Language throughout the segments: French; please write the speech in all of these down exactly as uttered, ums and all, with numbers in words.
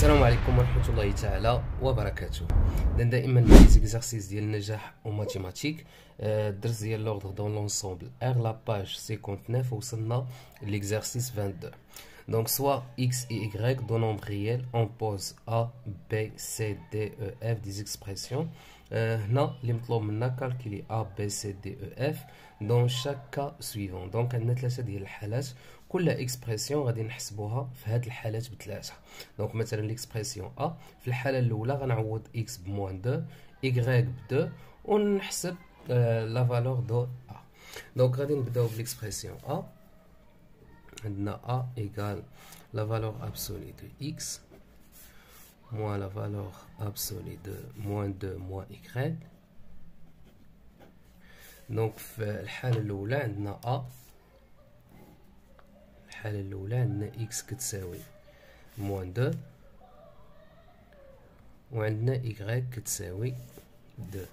السلام عليكم ورحمة الله تعالى وبركاته. دائما لي زيكزارسيس ديال النجاح وماتيماتيك. الدرس ديال لوغدر دون لونسومبل ار لا باج خمسة وخمسين وصلنا ليكزارسيس اثنين وعشرين. Donc soit x et y, deux nombres réels, on pose a, b, c, d, e, f des expressions. هنا اللي مطلوب منا كالكولي a, b, c, d, e, f dans chaque cas suivant. Donc عندنا ثلاثة ديال الحالات، كل اكسبرسيون غادي نحسبوها في هاد الحالات بثلاثة. دونك مثلا ليكسبرسيون a في الحالة الأولى غنعوض x بموان اثنين، y ب اثنين ونحسب لا فالور دو a. دونك غادي نبداو بليكسبرسيون a. عندنا a égale la valeur absolue de x moins la valeur absolue de moins deux moins y. دونك في الحالة الأولى عندنا a، الحالة الأولى عندنا x كتساوي moins deux وعندنا y كتساوي deux.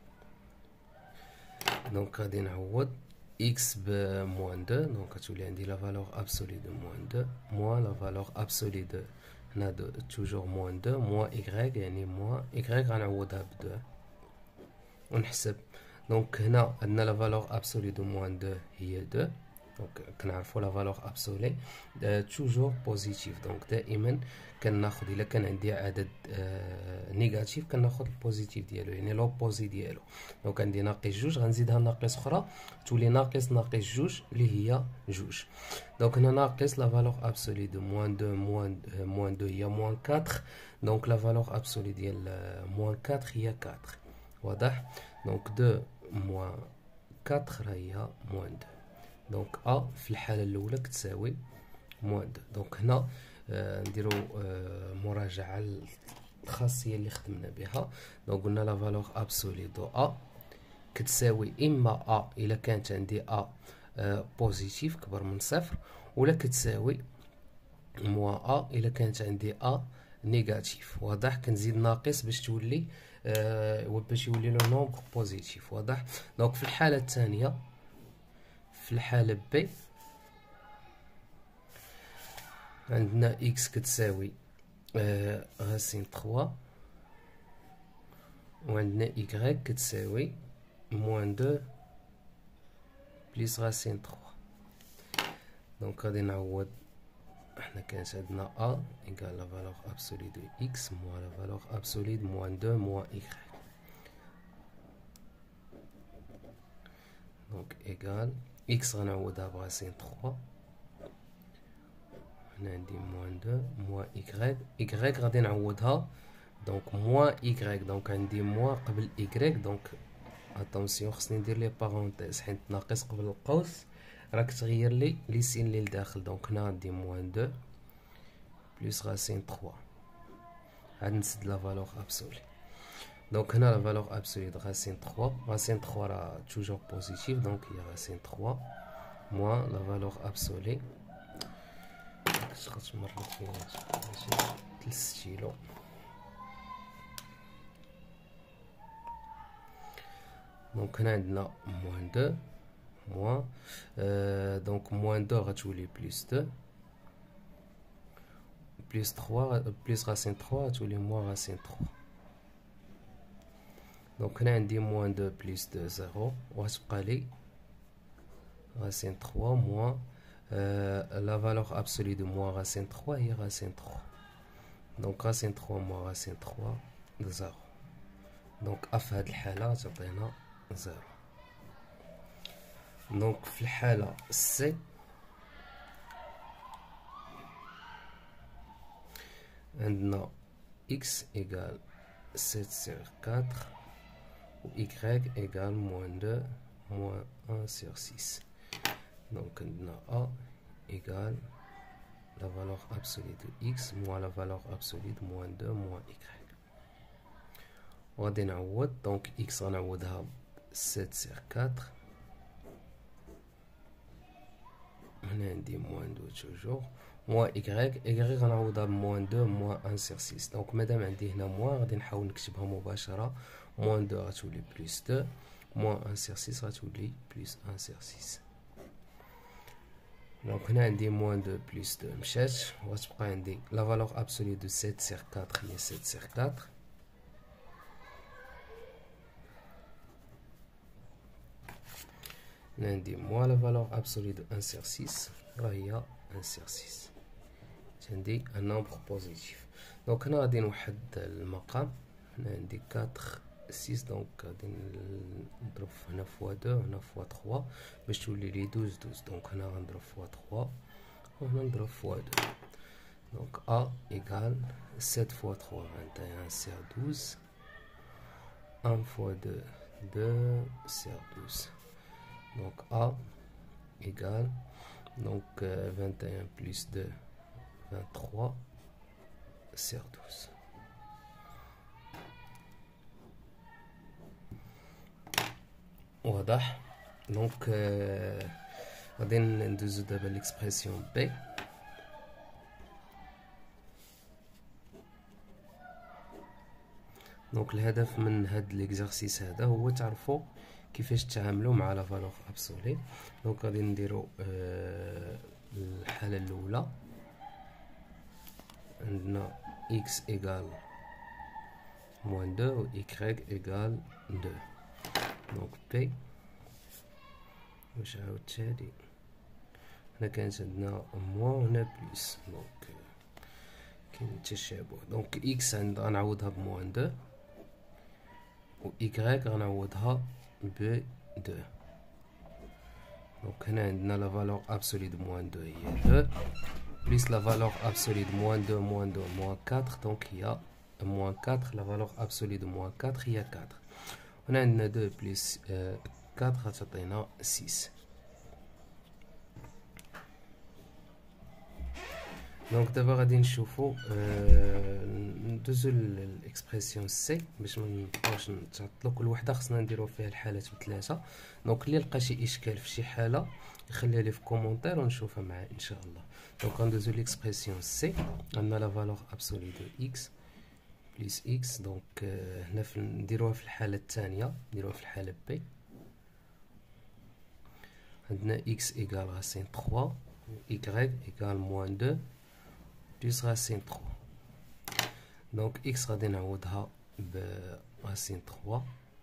دونك غادي نعوض x ب moins deux، دونك غتولي عندي la valeur absolue de moins deux moins la valeur absolue de هنا دو toujours moins deux moins y يعني moins y غنعوضها ب deux ونحسب. دونك هنا عندنا la valeur absolue de moins deux هي deux. دونك كنعرفوا لا فالور ابسولي توجور بوزيتيف. دونك دائما كناخذ الا كان عندي عدد نيجاتيف كناخذ البوزيتيف ديالو يعني لوبوزي ديالو. دونك عندي ناقص جوج غنزيدها ناقص اخرى تولي ناقص ناقص جوج اللي هي جوج. دونك هنا ناقص لا فالور ابسولي دو موان دو موان موان دو هي موان أربعة. دونك لا فالور ابسولي ديال موان أربعة هي أربعة. واضح؟ دونك دو موان أربعة هي موان دو. دونك a في الحالة الأولى كتساوي موان دو. دونك هنا آه نديرو آه مراجعة الخاصية اللي خدمنا بها. دونك قلنا لا فالور ابسولي دو a كتساوي إما a إلا كانت عندي a آه بوزيتيف كبر من صفر، ولا كتساوي موان a إلا كانت عندي a نيجاتيف. واضح؟ كنزيد ناقص باش تولي آه باش يولي لو نومبر بوزيتيف. واضح؟ دونك في الحالة الثانية في الحالة ب عندنا x كتساوي آه غاسين ثلاثة وعندنا y كتساوي موان دو بليس غاسين ثلاثة. دونك غادي نعوض، حنا كانت عندنا a إيكال لا فالور ابسولي دو x موان لا فالور ابسولي دو موان دو موان y. دونك إيكال x غنعوضها بغاسين ثلاثة، هنا عندي موان دو موان y y غادي نعوضها دونك موان y. دونك عندي موان قبل y. دونك اتونسيون خصني ندير لي بارونتيز حيت ناقص قبل القوس راك تغير لي لي سين اللي لداخل. دونك هنا عندي موان دو بلس غاسين ثلاثة عاد نسد لا فالور ابسولي. دونك هنا لا فالور ابسولي د غاسين ثلاثة غاسين ثلاثة راه توجور بوزيتيف. دونك هي غاسين ثلاثة موان لا فالور ابسولي كتخرج مرة فيها ماشي ثلاث ستيلو. دونك هنا عندنا موان دو موان آه دونك موان دو غتولي بليس دو بليس ثلاثة بليس غاسين ثلاثة غتولي موان غاسين ثلاثة. دونك هنا عندي موان دو بليس دو زيرو وغتبقى لي غاسين ثلاثة موان آه لا فالور ابسولي دو موان غاسين ثلاثة هي غاسين ثلاثة. دونك غاسين ثلاثة موان غاسين ثلاثة زيرو. دونك ا في هاد الحالة تعطينا زيرو. دونك في الحالة سي عندنا x égale sept sur quatre ou y égale moins deux moins un sur six. Donc عندنا a égale la valeur absolue de x moins la valeur absolue de moins deux moins y. وغادي نعوض. دونك x غنعوضها sept sur quatre. هنا عندي moins deux toujours موان y y غنعوضها بموان دو موان ان سيغ سيس. دونك مادام عندي هنا موان غادي نحاول نكتبها مباشرة. موان دو غتولي بليس دو موان ان سيغ سيس غتولي بليس ان سيغ سيس. دونك هنا عندي موان دو بلس دو مشات، وغتبقى عندي لا فالور ابسولي دو سبعة سيغ أربعة هي سبعة سيغ أربعة. هنا عندي موان لا فالور ابسولي دو واحد سيغ ستة راه هي واحد سيغ ستة. عندي ان نومبر بوزيتيف. دونك هنا غادي نوحد المقام. هنا عندي أربعة ستة، دونك غادي نضرب هنا فوا اثنين هنا فوا ثلاثة باش تولي لي اثناش اثناش. دونك هنا غنضرب فوا ثلاثة وهنا نضرب فوا اثنين. دونك ا ايكال سبعة فوا ثلاثة vingt et un سيغ اثناش، واحد فوا اثنين اثنين سيغ اثناش. دونك ا ايكال دونك vingt et un بلس اثنين vingt-trois سيغ اثناش. واضح؟ دونك غادي ندوزو دابا ليكسبرسيون بي. دونك الهدف من هاد ليكزارسيس هذا هو تعرفوا كيفاش تتعاملوا مع لا فالور ابسولي. دونك غادي نديرو الحاله الاولى، عندنا x égale moins deux و y égale deux. دونك p واش عاودت هادي، هنا كانت عندنا موان وهنا بلس، دونك كاين تشابه. دونك x عندنا غنعوضها بموان دو و y غنعوضها ب دو. دونك هنا عندنا لا فالور ابسولي دو موان دو هي دو plus la valeur absolue de moins deux, moins deux, moins quatre, donc il y a moins quatre, la valeur absolue de moins quatre, il y a quatre. On a deux plus euh, quatre, ça donne six. Donc d'abord, on va نشوفوا ندوزو l'expression C باش ما نبقاوش نتعطلوا. كل وحده خصنا نديرو فيها الحالات بثلاثه. دونك اللي لقى شي اشكال في شي حاله يخليها لي في كومونتير ونشوفها معاه ان شاء الله. دونك غندوزو l'expression C. عندنا لا فالور ابسولي دو x بلس x. دونك هنا نديروها في الحاله الثانيه، نديروها في الحاله B. عندنا x égale racine trois و y égale moins deux plus racine trois. دونك x غادي نعوضها ب racine trois.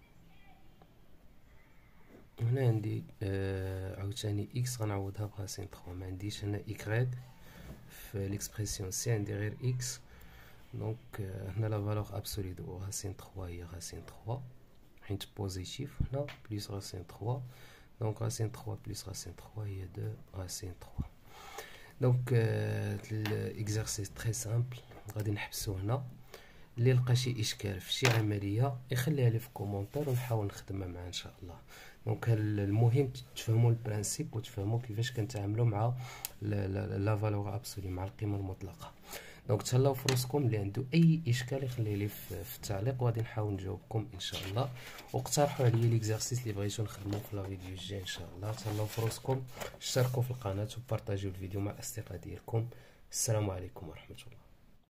هنا عندي آه عاوتاني x غنعوضها ب racine trois. ما عنديش هنا y في ليكسبرسيون سي، عندي غير x. دونك آه هنا لا فالور ابسولي دو racine trois هي racine trois حيت بوزيتيف، هنا بلس racine trois. دونك racine trois plus racine trois هي deux racine trois. دونك الاكزرسيس تري سامبل، غادي نحبسو هنا. اللي لقى شي اشكال في شي عمليه يخليها لي في كومونتير ونحاول نخدمها معاه ان شاء الله. دونك المهم تفهموا البرانسيب وتفهموا كيفاش كنتعاملوا مع لا فالور ابسولي، مع القيمه المطلقه. دونك تهلاو في روسكم، اللي عنده اي اشكال يخليه لي في التعليق وغادي نحاول نجاوبكم ان شاء الله. واقترحوا عليا ليكزارسيس اللي بغيتو نخدمو في لا فيديو الجاي ان شاء الله. تهلاو في روسكم، اشتركوا في القناه وبارطاجيو الفيديو مع الاصدقاء ديالكم. السلام عليكم ورحمه الله.